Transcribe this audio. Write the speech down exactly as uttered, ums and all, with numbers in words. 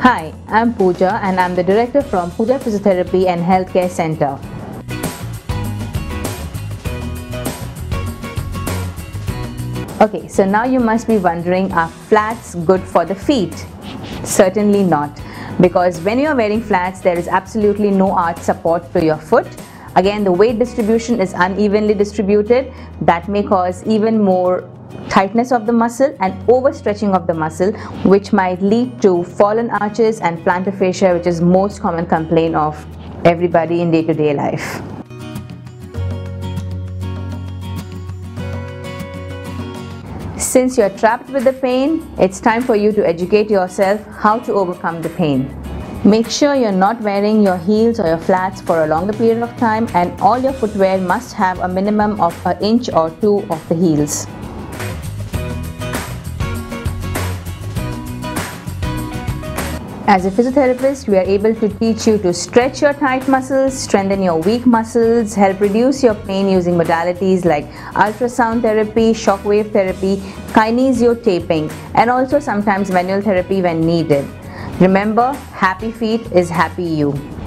Hi, I'm Pooja and I'm the director from Pooja Physiotherapy and Healthcare Center. Okay, so now you must be wondering, are flats good for the feet? Certainly not, because when you are wearing flats, there is absolutely no arch support to your foot. Again, the weight distribution is unevenly distributed. That may cause even more tightness of the muscle and overstretching of the muscle, which might lead to fallen arches and plantar fascia, which is most common complaint of everybody in day-to-day life. Since you're trapped with the pain, it's time for you to educate yourself how to overcome the pain. Make sure you're not wearing your heels or your flats for a longer period of time, and all your footwear must have a minimum of an inch or two of the heels. As a physiotherapist, we are able to teach you to stretch your tight muscles, strengthen your weak muscles, help reduce your pain using modalities like ultrasound therapy, shockwave therapy, kinesio taping, and also sometimes manual therapy when needed. Remember, happy feet is happy you.